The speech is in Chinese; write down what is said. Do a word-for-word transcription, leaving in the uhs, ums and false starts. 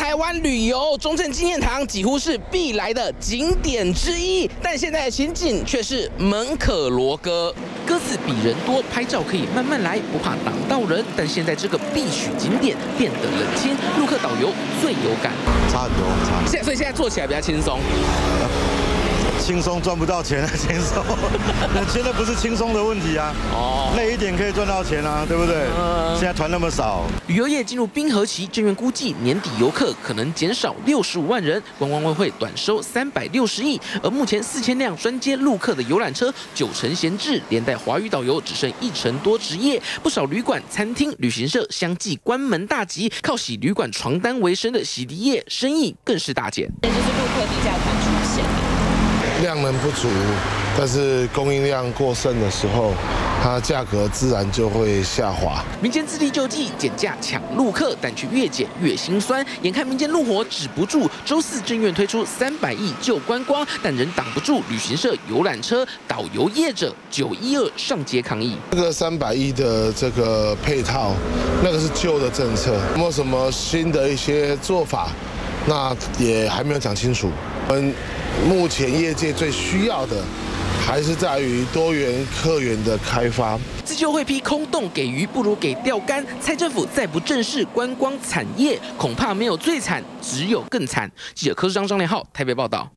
台湾旅游，中正纪念堂几乎是必来的景点之一，但现在的情景却是门可罗歌。鸽子比人多，拍照可以慢慢来，不怕挡到人。但现在这个必许景点变得冷清，陆客导游最有感。 差很多，差。 现所以现在做起来比较轻松。 轻松赚不到钱啊，轻松，现在不是轻松的问题啊。哦，累一点可以赚到钱啊，对不对？嗯。现在团那么少， 旅游业进入冰河期，政院估计年底游客可能减少六十五万人，观光委会短收三百六十亿。而目前四千辆专接陆客的游览车九成闲置，连带华语导游只剩一成多职业，不少旅馆、餐厅、旅行社相继关门大吉，靠洗旅馆床单为生的洗涤业生意更是大减。 这就是陆客低价团出现。 量能不足，但是供应量过剩的时候，它价格自然就会下滑。 民间自力救济，减价抢陆客，但却越减越心酸。眼看民间怒火止不住，周四政院推出三百亿救观光，但仍挡不住旅行社、游览车、导游业者九一二上街抗议。 这个三百亿的这个配套，那个是旧的政策，有没有什么新的一些做法？那也还没有讲清楚。我们目前业界最需要的，还是在于多元客源的开发。 自救会批空洞给鱼，不如给钓竿。蔡政府再不正视观光产业，恐怕没有最惨，只有更惨。记者柯世章、张连浩台北报道。